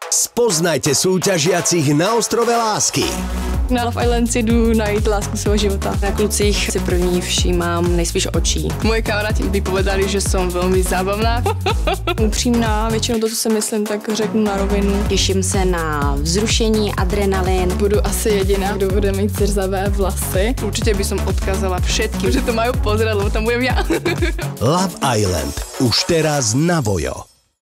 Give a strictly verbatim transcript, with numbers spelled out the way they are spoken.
Spoznajte súťažiacich na ostrove lásky. Na Love Island si jdu najít lásku svého života. Na klucích si první všímám nejspíš očí. Moje kamaráti by povedali, že som veľmi zábavná. Upřímná, většinou to, co si myslím, tak řeknu na rovinu. Těším se na vzrušení, adrenalin. Budu asi jediná, kdo bude mít zrzavé vlasy. Určite by som odkázala všetkým, že to majú pozrieť, lebo tam budem ja. Love Island. Už teraz na Vojo.